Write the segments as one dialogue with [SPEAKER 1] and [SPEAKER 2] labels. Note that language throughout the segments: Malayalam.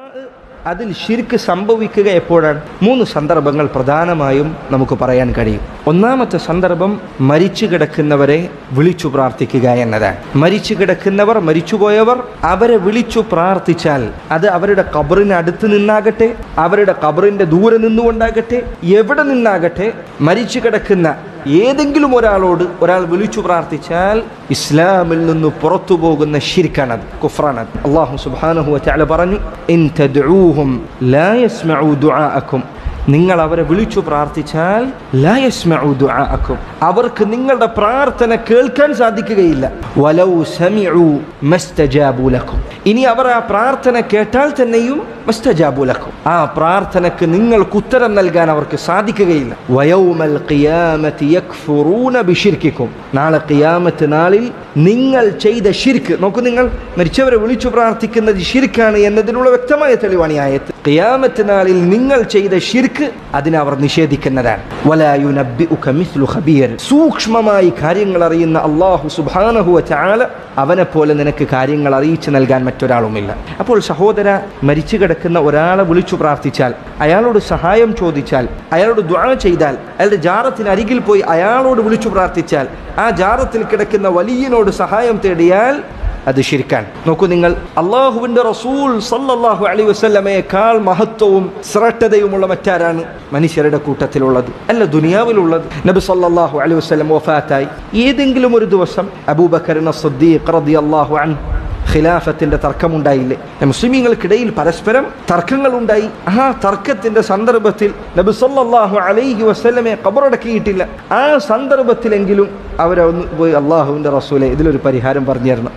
[SPEAKER 1] അതിൽ ഷിർക്ക് സംഭവിക്കുക എപ്പോഴാണ്? 3 സന്ദർഭങ്ങൾ പ്രധാനമായും നമുക്ക് പറയാൻ കഴിയും. ഒന്നാമത്തെ സന്ദർഭം മരിച്ചു കിടക്കുന്നവരെ വിളിച്ചു പ്രാർത്ഥിക്കുക എന്നതാണ്. മരിച്ചു കിടക്കുന്നവർ, മരിച്ചുപോയവർ, അവരെ വിളിച്ചു പ്രാർത്ഥിച്ചാൽ അത് അവരുടെ ഖബറിന് അടുത്ത് നിന്നാകട്ടെ, അവരുടെ ഖബറിന്റെ ദൂരെ നിന്നുകൊണ്ടാകട്ടെ, എവിടെ നിന്നാകട്ടെ, മരിച്ചു കിടക്കുന്ന ഏതെങ്കിലും ഒരാൾ വിളിച്ചു പ്രാർത്ഥിച്ചാൽ ഇസ്ലാമിൽ നിന്ന് പുറത്തു പോകുന്ന ഷിർക്കാണത്, കുഫ്റാണത്. അല്ലാഹു സുബ്ഹാനഹു വ തആല പറഞ്ഞു, ഇൻ തദ്ഊഹും ലാ യസ്മഉ ദുആഅക്കും, നിങ്ങൾ അവരെ വിളിച്ചു പ്രാർത്ഥിച്ചാൽ ലാ യസ്മഉ ദുആഅക്കും, അവർക്ക് നിങ്ങളുടെ പ്രാർത്ഥന കേൾക്കാൻ സാധിക്കുകയില്ല. വലൗ സമിഉ മസ്തജാബു ലക്കും, ഇനി അവർ ആ പ്രാർത്ഥന കേട്ടാൽ തന്നെയും മസ്തജാബു ലക്കും, ആ പ്രാർത്ഥനക്ക് നിങ്ങൾക്ക് ഉത്തരം നൽകാൻ അവർക്ക് സാധിക്കുകയില്ല. വയൗമൽ ഖിയാമത്തി യക്ഫുറൂന ബിശിർക്കിക്കും, നാളെ ഖിയാമത്ത് നാളിൽ നിങ്ങൾ ചെയ്ത ഷിർക്ക്, നോക്കൂ, നിങ്ങൾ മരിച്ചവരെ വിളിച്ചു പ്രാർത്ഥിക്കുന്നത് ഷിർക്കാണ് എന്നതിനുള്ള വ്യക്തമായ തെളിവാണ് ഈ ആയത്ത്. ഖിയാമത്ത് നാളിൽ നിങ്ങൾ ചെയ്ത ഷിർക്ക് അതിനെ അവർ നിഷേധിക്കുന്നതാണ്. വലാ യുനബ്ബിഉക മിസ്ലു ഖബീർ, സൂക്ഷ്മമായി കാര്യങ്ങൾ അറിയുന്ന അല്ലാഹു സുബ്ഹാനഹു വ തആല അവനെ പോലെ നിനക്ക് കാര്യങ്ങൾ അറിയിച്ചു നൽകാൻ മറ്റൊരാളുമില്ല. അപ്പോൾ സഹോദര, മരിച്ചു കിടക്കുന്ന ഒരാളെ വിളിച്ചു പ്രാർത്ഥിച്ചാൽ, അയാളോട് സഹായം ചോദിച്ചാൽ, അയാളോട് ദുആ ചെയ്താൽ, അയാളുടെ ജാറത്തിന് അരികിൽ പോയി അയാളോട് വിളിച്ചു പ്രാർത്ഥിച്ചാൽ, ആ ജാറത്തിൽ കിടക്കുന്ന വലിയനോട് സഹായം തേടിയാൽ അത് ശിർക്കാണ്. നോക്കൂ, നിങ്ങൾ അല്ലാഹുവിന്റെ റസൂൽ സല്ലല്ലാഹു അലൈഹി വസല്ലമയേക്കാൾ മഹത്വവും ശ്രേഷ്ഠതയുമുള്ള മറ്റാരാണ് മനുഷ്യരുടെ കൂട്ടത്തിലുള്ളത്, അല്ല ദുനിയാവിലുള്ളത്? നബി സല്ലല്ലാഹു അലൈഹി വസല്ലം വഫാത്തായി ഏതെങ്കിലും ഒരു ദിവസം അബൂബക്കർ സിദ്ദീഖ് റളിയല്ലാഹു അൻഹു ഖിലാഫത്തിന്റെ തർക്കമുണ്ടായില്ലേ? മുസ്ലിമീങ്ങൾക്കിടയിൽ പരസ്പരം തർക്കങ്ങളുണ്ടായി. ആ തർക്കത്തിന്റെ സന്ദർഭത്തിൽ നബി സല്ലല്ലാഹു അലൈഹി വസല്ലമയെ ഖബറടക്കിയിട്ടില്ല. ആ സന്ദർഭത്തിലെങ്കിലും അവരൊന്ന് പോയി, അല്ലാഹുവിന്റെ റസൂലെ, ഇതിലൊരു പരിഹാരം പറഞ്ഞു തരണം.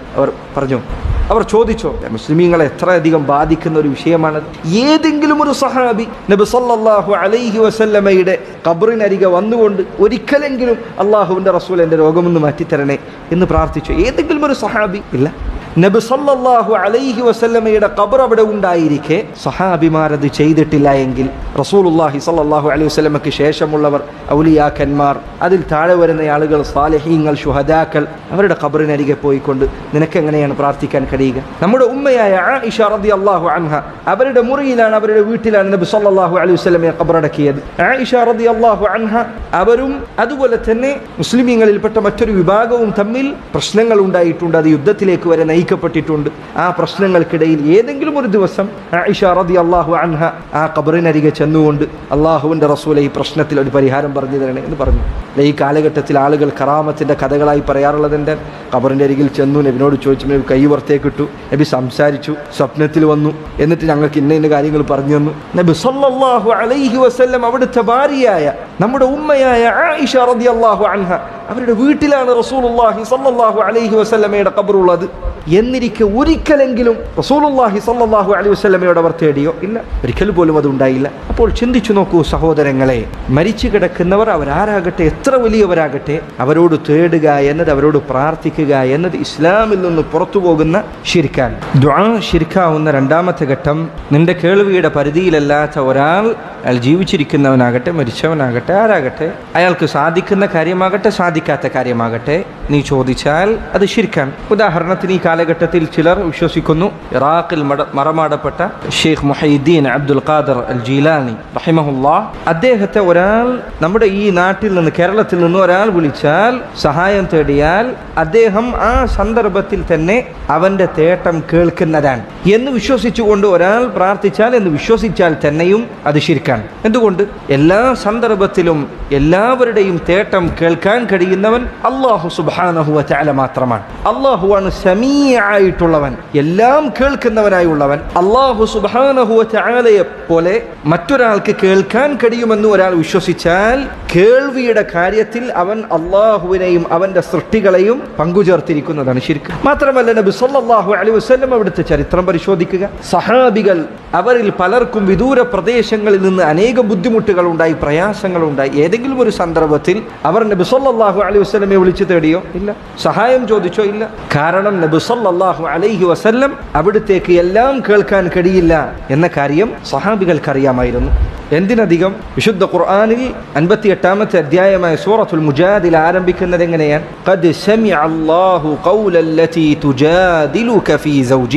[SPEAKER 1] അവർ ചോദിച്ചോ? മുസ്ലിമീങ്ങളെ എത്രയധികം ബാധിക്കുന്ന ഒരു വിഷയമാണത്. ഏതെങ്കിലും ഒരു സഹാബി നബി സല്ലല്ലാഹു അലൈഹി വസല്ലമയുടെ ഖബറിനരികെ വന്നുകൊണ്ട് ഒരിക്കലെങ്കിലും അല്ലാഹുവിന്റെ റസൂൽ എൻ്റെ രോഗമൊന്ന് മാറ്റിത്തരണേ എന്ന് പ്രാർത്ഥിച്ചു? ഏതെങ്കിലും ഒരു സഹാബി? ഇല്ല. നബി സല്ലല്ലാഹു അലൈഹി വസല്ലമയുടെ ഖബർ അവിടെ ഉണ്ടായിരിക്കെ സഹാബിമാരത് ചെയ്തിട്ടില്ല എങ്കിൽ റസൂലുള്ളാഹി സല്ലല്ലാഹു അലൈഹി വസല്ലമയ്ക്ക് ശേഷമുള്ളവർ, ഔലിയാക്കന്മാർ, അതിൽ താഴെ വരുന്ന ആളുകൾ, സാലിഹീങ്ങൾ, ശുഹദാക്കൾ, അവരുടെ ഖബറിനരികെ പോയിക്കൊണ്ട് നിനക്കെങ്ങനെയാണ് പ്രാർത്ഥിക്കാൻ കഴിയുക? നമ്മുടെ ഉമ്മയായ ആയിഷ റളിയല്ലാഹു അൻഹ, അവരുടെ മുറിയിലാണ്, അവരുടെ വീട്ടിലാണ് നബി സല്ലല്ലാഹു അലൈഹി വസല്ലമയെ ഖബറടക്കിയത്. ആയിഷ റളിയല്ലാഹു അൻഹ അവരും അതുപോലെ തന്നെ മുസ്ലിമീങ്ങളിൽപ്പെട്ട മറ്റൊരു വിഭാഗവും തമ്മിൽ പ്രശ്നങ്ങൾ ഉണ്ടായിട്ടുണ്ട്. അത് യുദ്ധത്തിലേക്ക് വരെ നയിക്കപ്പെട്ടിട്ടുണ്ട്. ആ പ്രശ്നങ്ങൾക്കിടയിൽ ഏതെങ്കിലും ഒരു ദിവസം ആയിഷ റളിയല്ലാഹു അൻഹ ആ ഖബറിനരികെ ചെന്നുകൊണ്ട് അല്ലാഹുവിന്റെ റസൂലെ, ഈ പ്രശ്നത്തിൽ ഒരു പരിഹാരം പറഞ്ഞു തരണേ എന്ന് പറഞ്ഞു. ഈ കാലഘട്ടത്തിൽ ആളുകൾ കറാമത്തിന്റെ കഥകളായി പറയാറുള്ളത് എന്താ? ഖബറിന്റെ അരികിൽ ചെന്നു, നബിനോട് ചോദിച്ചു, നബി കൈ പുറത്തേക്കിട്ടു, നബി സംസാരിച്ചു, സ്വപ്നത്തിൽ വന്നു, എന്നിട്ട് ഞങ്ങൾക്ക് ഇന്ന കാര്യങ്ങൾ പറഞ്ഞു തന്നു. നബി സല്ലല്ലാഹു അലൈഹി വസല്ലം അവിടുത്തെ ഭാര്യയായ നമ്മുടെ ഉമ്മയായ ആയിഷ റളിയല്ലാഹു അൻഹ അവരുടെ വീട്ടിലാണ് റസൂലുള്ളാഹി സല്ലല്ലാഹു അലൈഹി വസല്ലമയുടെ ഖബറുള്ളത്. എന്നിരിക്കെ ഒരിക്കലെങ്കിലും റസൂലുള്ളാഹി സല്ലല്ലാഹു അലൈഹി വസല്ലമയോട് അവർ തേടിയോ? ഇല്ല, ഒരിക്കൽ പോലും അത് ഉണ്ടായില്ല. അപ്പോൾ ചിന്തിച്ചു നോക്കൂ സഹോദരങ്ങളെ, മരിച്ചു കിടക്കുന്നവർ അവരാരാകട്ടെ, എത്ര വലിയവരാകട്ടെ, അവരോട് തേടുക എന്നത്, അവരോട് പ്രാർത്ഥിക്കുക എന്നത് ഇസ്ലാമിൽ നിന്ന് പുറത്തു പോകുന്ന ശിർക്കാണ്. ദുആ ശിർക്കാവുന്ന രണ്ടാമത്തെ ഘട്ടം, നിന്റെ കേൾവിയുടെ പരിധിയിലല്ലാത്ത ഒരാൾ, അയാൾ ജീവിച്ചിരിക്കുന്നവനാകട്ടെ മരിച്ചവനാകട്ടെ ആരാകട്ടെ, അയാൾക്ക് സാധിക്കുന്ന കാര്യമാകട്ടെ സാധിക്കാത്ത കാര്യമാകട്ടെ, നീ ചോദിച്ചാൽ അത് ശിർക്കാണ്. ഉദാഹരണത്തിന് ഈ കാലഘട്ടത്തിൽ ചിലർ വിശ്വസിക്കുന്നു, ഇറാഖിൽ മറമാടപ്പെട്ട ഷെയ്ഖ് മുഹയ്യിദ്ദീൻ അബ്ദുൽ ഖാദിർ അൽ ജീലാനി റഹിമഹുല്ലാഹ്, അദ്ദേഹത്തെ ഒരാൾ നമ്മുടെ ഈ നാട്ടിൽ നിന്ന്, കേരളത്തിൽ നിന്ന് ഒരാൾ വിളിച്ചാൽ, സഹായം തേടിയാൽ, അദ്ദേഹം ആ സന്ദർഭത്തിൽ തന്നെ അവന്റെ തേട്ടം കേൾക്കുന്നതാണ് എന്ന് വിശ്വസിച്ചുകൊണ്ട് ഒരാൾ പ്രാർത്ഥിച്ചാൽ, എന്ന് വിശ്വസിച്ചാൽ തന്നെയും അത് ശിർക്കാണ്. എന്തുകൊണ്ട്? എല്ലാ സന്ദർഭത്തിലും എല്ലാവരുടെയും തേട്ടം കേൾക്കാൻ കഴിയുന്നവൻ അല്ലാഹു സുബ്ഹാനഹു വ തആല മാത്രമാണ്. അല്ലാഹുവാണ് സമീഅായിട്ടുള്ളവൻ, എല്ലാം കേൾക്കുന്നവനായുള്ളവൻ. അല്ലാഹു സുബ്ഹാനഹു വ തആലയെ പോലെ മറ്റൊരാൾക്ക് കേൾക്കാൻ കഴിയുമെന്ന് ഒരാൾ വിശ്വസിച്ചാൽ, കേൾവിയുടെ കാര്യത്തിൽ അവൻ അല്ലാഹുവിനെയും അവന്റെ സൃഷ്ടികളെയും പങ്കുചേർത്തിരിക്കുന്നതാണ് ശിർക്ക്. മാത്രമല്ല, നബി സല്ലല്ലാഹു അലൈഹി വസല്ലം അവിടുത്തെ ചരിത്രം പരിശോധിക്കുക. സഹാബികൾ, അവരിൽ പലർക്കും വിദൂര പ്രദേശങ്ങളിൽ നിന്ന് അനേകം ബുദ്ധിമുട്ടുകൾ ഉണ്ടായി, പ്രയാസങ്ങൾ ഉണ്ടായി. ഏതെങ്കിലും ഒരു സന്ദർഭത്തിൽ അവർ നബി സല്ലല്ലാഹു അലൈഹി വസല്ലമയെ വിളിച്ചു തേടിയോ? ഇല്ല. സഹായം ചോദിച്ചോ? ഇല്ല. കാരണം നബി സല്ലല്ലാഹു അലൈഹി വസല്ലം അവിടുത്തേക്ക് എല്ലാം കേൾക്കാൻ കഴിയില്ല എന്ന കാര്യം സഹാബികൾക്ക് അറിയാമായിരുന്നു. എന്തിനധികം, വിശുദ്ധ ഖുർആനിൽ 58-ാമത്തെ അധ്യായമായ സൂറത്തുൽ മുജാദില ആരംഭിക്കുന്നത് എങ്ങനെയാണ്? ഖദ് സമിഅ അല്ലാഹു ഖൗലല്ലതി തുജാദിലുക ഫീ സൗജിഹാ,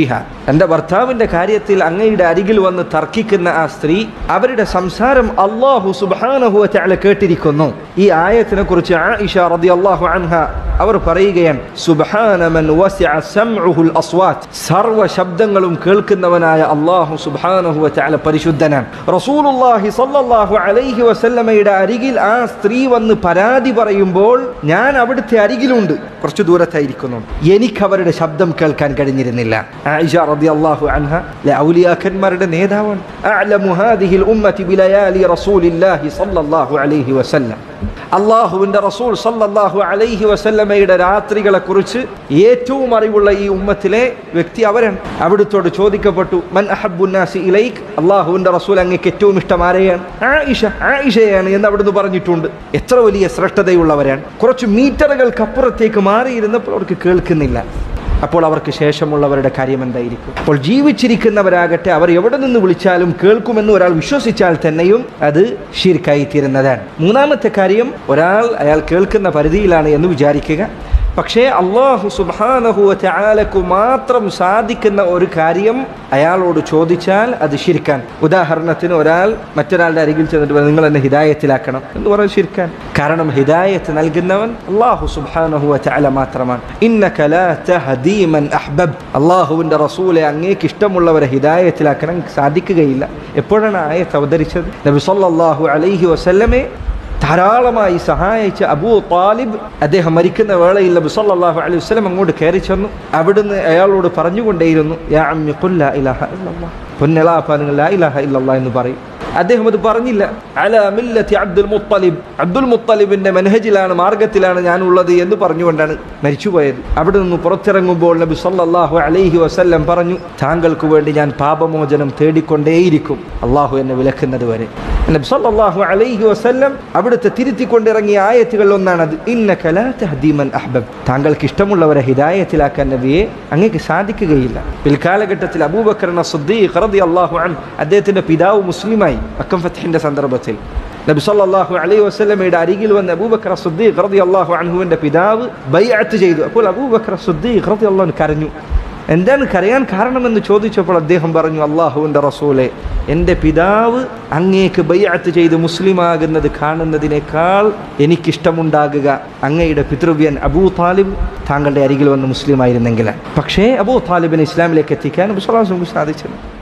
[SPEAKER 1] എൻ്റെ ഭർത്താവിൻ്റെ കാര്യത്തിൽ അങ്ങയുടെ അരികിൽ വന്ന് തർക്കിക്കുന്ന ആ സ്ത്രീ, അവരുടെ സംസാരം അല്ലാഹു സുബ്ഹാനഹു വ തആല കേട്ടിരിക്കുന്നു. ഈ ആയത്തിനെ കുറിച്ച് ആയിഷ റളിയല്ലാഹു അൻഹ അവർ പറയുകയാണ്, സുബ്ഹാന മൻ വസിഅ സംഉഹുൽ അസ്വാത്ത്, സർവ്വ ശബ്ദങ്ങളും കേൾക്കുന്നവനായ അല്ലാഹു സുബ്ഹാനഹു വ തആല പരിശുദ്ധനാണ്. റസൂലുള്ളാഹി സ്വല്ലല്ലാഹു അലൈഹി വസല്ലമയുടെ അരികിൽ ആ സ്ത്രീ വന്ന് പരാതി പറയുമ്പോൾ ഞാൻ അവിടുത്തെ അരികിലുണ്ട്, കുറച്ചു ദൂരത്തായിരിക്കുന്നു, എനിക്ക് അവരുടെ ശബ്ദം കേൾക്കാൻ കഴിഞ്ഞിരുന്നില്ല. ആയിഷ റളിയല്ലാഹു അൻഹ ഔലിയാക്കന്മാരുടെ നേതാവാണ്. അഅലമു ഹാദിഹിൽ ഉമ്മത്തി ബിലയാലി റസൂലില്ലാഹി സ്വല്ലല്ലാഹു അലൈഹി വസല്ലം. അള്ളാഹുവിൻ്റെ റസൂൽ സല്ലല്ലാഹു അലൈഹി വസല്ലമയുടെ രാത്രികളെ കുറിച്ച് ഏറ്റവും അറിവുള്ള ഈ ഉമ്മത്തിലെ വ്യക്തി അവരാണ്. അവിടുത്തോട് ചോദിക്കപ്പെട്ടു, മൻ അഹബ്ബുന്നാസി ഇലൈക്, അള്ളാഹുവിൻ്റെ റസൂൽ അങ്ങേക്ക് ഏറ്റവും ഇഷ്ടം ആരെയാണ്? ആയിഷയാണ് എന്ന് അവിടുന്ന് പറഞ്ഞിട്ടുണ്ട്. എത്ര വലിയ ശ്രേഷ്ഠതയുള്ളവരാണ്. കുറച്ച് മീറ്ററുകൾക്കപ്പുറത്തേക്ക് മാറിയിരുന്നപ്പോൾ അവർക്ക് കേൾക്കുന്നില്ല. അപ്പോൾ അവർക്ക് ശേഷമുള്ളവരുടെ കാര്യം എന്തായിരിക്കും? അപ്പോൾ ജീവിച്ചിരിക്കുന്നവരാകട്ടെ, അവർ എവിടെ നിന്ന് വിളിച്ചാലും കേൾക്കുമെന്ന് ഒരാൾ വിശ്വസിച്ചാൽ തന്നെയും അത് ശിർക്കായി തീരുന്നതാണ്. മൂന്നാമത്തെ കാര്യം, അയാൾ കേൾക്കുന്ന പരിധിയിലാണ് എന്ന് വിചാരിക്കുക. പക്ഷേ അല്ലാഹു സുബ്ഹാനഹു വ തആലക്കു മാത്രം സാധിക്കുന്ന ഒരു കാര്യം അയാളോട് ചോദിച്ചാൽ അത് ശിർക്കാണ്. ഉദാഹരണത്തിന്, ഒരാൾ മറ്റൊരാളുടെ അരികിൽ ചെന്നിട്ട് നിങ്ങൾ എന്നെ ഹിദായത്തിലാക്കണം എന്ന് പറഞ്ഞാൽ ശിർക്കാണ്. കാരണം ഹിദായത്ത് നൽകുന്നവൻ അല്ലാഹു സുബ്ഹാനഹു വ തആല മാത്രമാണ്. ഇന്നക ലാ തഹദീ മൻ അഹ്ബബ്, അല്ലാഹുവിൻ്റെ റസൂലെ അങ്ങേക്ക് ഇഷ്ടമുള്ളവരെ ഹിദായത്തിലാക്കാൻ സാധിക്കുകയില്ല. എപ്പോഴാണ് ആയത്ത് അവതരിച്ചത്? നബി സല്ലല്ലാഹു അലൈഹി വസല്ലമെ ധാരാളമായി സഹായിച്ച അബൂ താലിബ്, അദ്ദേഹം മരിക്കുന്ന വേളയിൽ നബി സല്ലല്ലാഹു അലൈഹി വസല്ലം അങ്ങോട്ട് കയറി ചെന്നു. അവിടുന്ന് അയാളോട് പറഞ്ഞുകൊണ്ടേയിരുന്നു, യാ അമ്മി ഖുൽ ലാ ഇലാഹ ഇല്ലല്ലാഹ്, പൊന്നലാപ്പ നിങ്ങൾ ലാ ഇലാഹ ഇല്ലല്ലാഹ് എന്ന് പറയും. അദ്ദേഹം അത് പറഞ്ഞില്ല. അലാ മില്ലത്തി അബ്ദുൽ മുത്തലിബ്, അബ്ദുൽ മുത്തലിബിന്റെ മനഹജിലാണ്, മാർഗത്തിലാണ് ഞാനുള്ളത് എന്ന് പറഞ്ഞുകൊണ്ടാണ് മരിച്ചുപോയത്. അവിടെ നിന്ന് പുറത്തിറങ്ങുമ്പോൾ നബി സല്ലല്ലാഹു അലൈഹി വസല്ലം പറഞ്ഞു, താങ്കൾക്ക് വേണ്ടി ഞാൻ പാപമോചനം തേടിക്കൊണ്ടേയിരിക്കും അള്ളാഹു എന്നെ വിലക്കുന്നത് വരെ. നബി സല്ലല്ലാഹു അലൈഹി വസല്ലം അവിടുത്തെ തിരുത്തിക്കൊണ്ടിറങ്ങിയ ആയത്തുകളിൽ ഒന്നാണത്. ഇന്നക ലാ തഹ്ദീ മൻ അഹ്ബബ്, താങ്കൾക്ക് ഇഷ്ടമുള്ളവരെ ഹിദായത്തിലാക്കാൻ നബിയെ അങ്ങേക്ക് സാധിക്കുകയില്ല. പിൽക്കാലഘട്ടത്തിൽ അബൂബക്കർ സിദ്ദീഖ് റളിയല്ലാഹു അൻഹു, അദ്ദേഹത്തിന്റെ പിതാവ് മുസ്ലിമായി മക്കം ഫത്ഹിന്റെ സന്ദർഭത്തിൽ നബി സല്ലല്ലാഹു അലൈഹി വസല്ലമയുടെ അരികിൽ വന്ന അബൂബക്കർ സിദ്ദീഖ് റളിയല്ലാഹു അൻഹുവിന്റെ പിതാവ് ബൈഅത്ത് ചെയ്തു. അപ്പോൾ അബൂബക്കർ സിദ്ദീഖ് റളിയല്ലാഹു അൻഹു കരഞ്ഞു. എന്താണ് കരയാൻ കാരണമെന്ന് ചോദിച്ചപ്പോൾ അദ്ദേഹം പറഞ്ഞു, അല്ലാഹുവിൻ്റെ റസൂലെ, എൻ്റെ പിതാവ് അങ്ങേക്ക് ബൈഅത്ത് ചെയ്ത് മുസ്ലിമാകുന്നത് കാണുന്നതിനേക്കാൾ എനിക്കിഷ്ടമുണ്ടാകുക അങ്ങയുടെ പിതൃവ്യൻ അബൂ താലിബ് താങ്കളുടെ അരികിൽ വന്ന് മുസ്ലിമായിരുന്നെങ്കിൽ. പക്ഷേ അബൂ താലിബിനെ ഇസ്ലാമിലേക്ക് എത്തിക്കാൻ നബി സല്ലല്ലാഹു അലൈഹി വസല്ലം സാധിച്ചില്ല.